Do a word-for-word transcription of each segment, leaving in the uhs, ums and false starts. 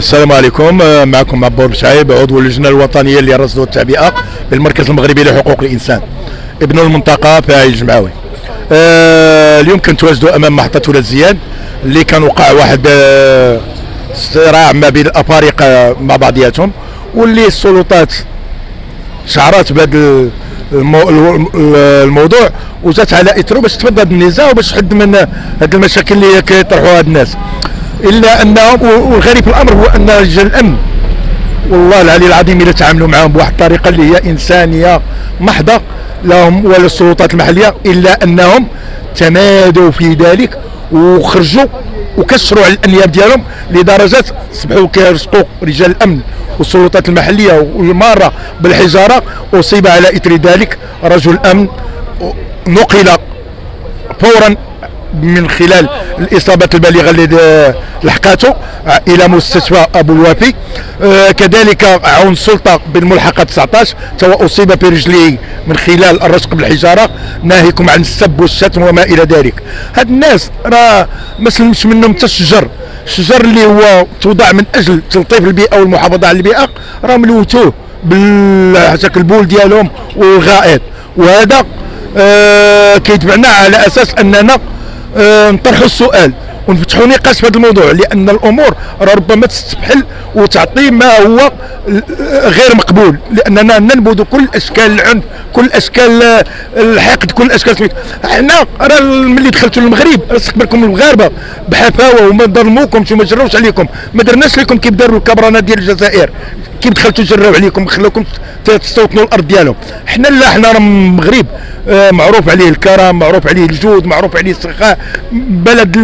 السلام عليكم. معكم عبور بشعيب، عضو اللجنه الوطنيه للرصد والتعبئه بالمركز المغربي لحقوق الانسان، ابن المنطقه فاعل الجمعاوي. آه اليوم كنتواجدوا امام محطه ولاد زياد اللي كان وقع واحد آه صراع ما بين الافارقه مع بعضياتهم، واللي السلطات شعرات بهذا الموضوع وجات على اثره باش تفضل النزاع وباش تحد من هذه المشاكل اللي كيطرحوها هاد الناس. الا انهم، والغريب في الامر هو ان رجال الامن والله العلي العظيم الا تعاملوا معهم بواحد الطريقه اللي هي انسانيه محضه لهم ولا السلطات المحليه، الا انهم تمادوا في ذلك وخرجوا وكسروا على الانياب ديالهم لدرجه اصبحوا كيرزقوا رجال الامن والسلطات المحليه والماره بالحجاره. اصيب على اثر ذلك رجل امن، نقل فورا من خلال الاصابات البالغه اللي لحقاته الى مستشفى ابو الوافي. آه كذلك عون السلطه بالملحقه تسعطاش تو اصيب في رجليه من خلال الرشق بالحجاره، ناهيكم عن السب والشتم وما الى ذلك. هاد الناس راه ما سلمش منهم حتى الشجر، الشجر اللي هو توضع من اجل تلطيف البيئه والمحافظه على البيئه راه ملوتوه بالهذاك البول ديالهم والغائط. وهذا آه كيتبعنا على اساس اننا آه نطرحوا السؤال ونفتحوا نقاش في هذا الموضوع، لان الامور راه ربما تستفحل وتعطي ما هو غير مقبول، لاننا ننبذ كل اشكال العنف، كل اشكال الحقد، كل اشكال. احنا راه ملي دخلتوا للمغرب استقبلكم المغاربه بحفاوه وما ظلموكمش وما جروش عليكم، ما درناش لكم كيف داروا الكبرانات ديال الجزائر، كيف دخلتوا جراو عليكم خلاوكم تستوطنوا الارض ديالهم. حنا لا، حنا راه المغرب معروف عليه الكرم، معروف عليه الجود، معروف عليه السخاء، بلد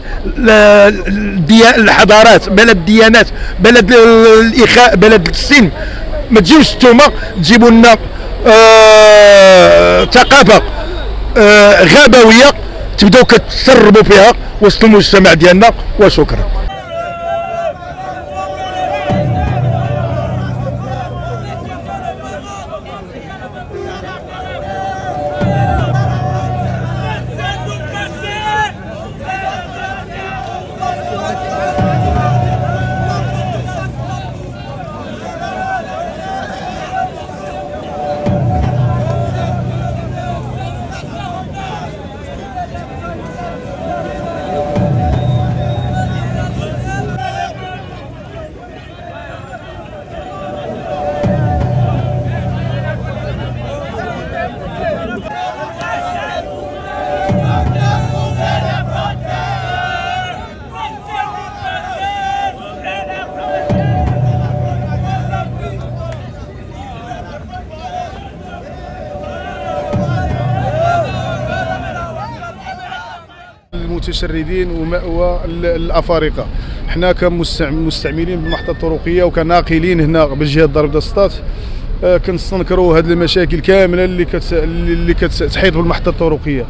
الحضارات، بلد الديانات، بلد الاخاء، بلد السن. ما تجيوش نتوما تجيبوا لنا آه ثقافه آه غابويه تبداو كتسربوا فيها وسط المجتمع ديالنا. وشكرا. المتشردين ومأوى الافارقه. حنا كمستعملين بالمحطه الطرقيه وكناقلين هنا بالجهه ضرب دسطات كنستنكروا هذه المشاكل كامله اللي كت اللي كتحيط بالمحطه الطرقيه.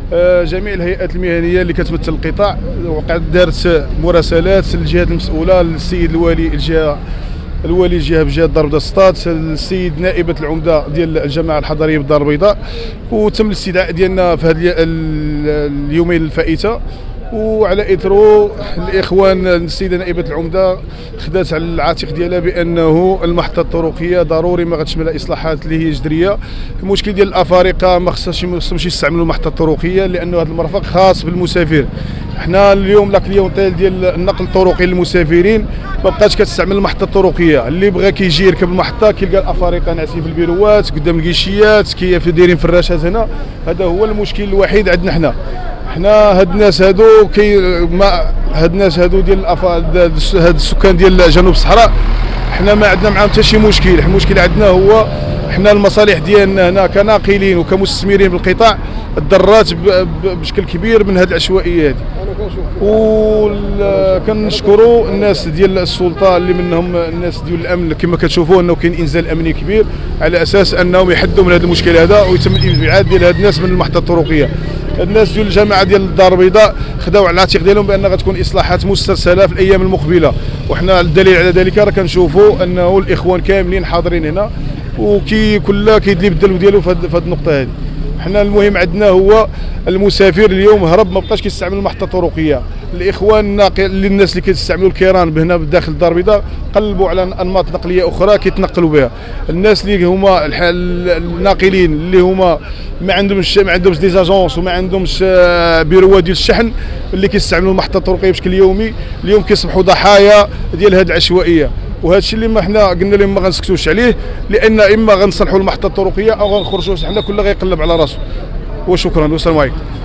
جميع الهيئات المهنيه اللي كتمثل القطاع وقعت دارت مراسلات للجهات المسؤوله، للسيد الوالي الجهه الوالي الجهه بجهه ضرب دسطات، السيد نائبه العمده ديال الجماعه الحضريه بالدار البيضاء، وتم الاستدعاء ديالنا في هذه اليومين الفائته. وعلى اثره الاخوان السيده نائبه العمده خدات على العاتق ديالها بانه المحطه الطرقيه ضروري ما غتشمل اصلاحات اللي هي جذريه. المشكل ديال الافارقه ما خصهاش يستعملوا المحطه الطرقيه لانه هذا المرفق خاص بالمسافر. حنا اليوم لا كليونتيل ديال النقل الطرقي للمسافرين ما بقاتش كتستعمل المحطه الطرقيه. اللي بغى كيجي يركب المحطه كيلقى الافارقه ناعسين في البيروات قدام الكيشيات، كيف دايرين فراشات هنا. هذا هو المشكل الوحيد عندنا حنا. حنا هاد الناس هادو كي ما هاد الناس هادو ديال هاد السكان ديال جنوب الصحراء حنا ما عندنا معاهم حتى شي مشكل. المشكل عندنا هو حنا المصالح ديالنا هنا كناقلين وكمستثمرين بالقطاع تضرات بشكل كبير من هذه العشوائيه هذه. وكنشكروا الناس ديال السلطه اللي منهم الناس ديال الامن كما كتشوفوا انه كاين انزال امني كبير على اساس انهم يحدوا من هذا المشكل هذا ويتم الابعاد ديال هاد الناس من المحطه الطرقيه. الناس ديال الجماعه ديال الدار البيضاء خداو على العاتق ديالهم بان غتكون اصلاحات مسترسله في الايام المقبله، وحنا الدليل على ذلك راه كنشوفوا انه الاخوان كاملين حاضرين هنا وكي كل كيدلي بالدلو ديالو في هذه النقطه هذه. حنا المهم عندنا هو المسافر اليوم هرب ما بقاش كيستعمل المحطه الطرقيه. الاخوان الناقل الناس اللي كيستعملوا الكيران هنا بداخل الدار البيضاء قلبوا على انماط نقليه اخرى كيتنقلوا بها. الناس اللي هما الناقلين اللي هما ما عندهمش ما عندهمش دي زاجونس وما عندهمش بيروات ديال الشحن اللي كيستعملوا المحطه الطرقيه بشكل يومي اليوم كيصبحوا ضحايا ديال هذه العشوائيه. وهذا الشيء اللي ما حنا قلنا لهم ما غنسكتوش عليه، لان اما غنصلحوا المحطه الطرقيه او غنخرجوا حنا كل غيقلب على راسه. وشكرا والسلام عليكم.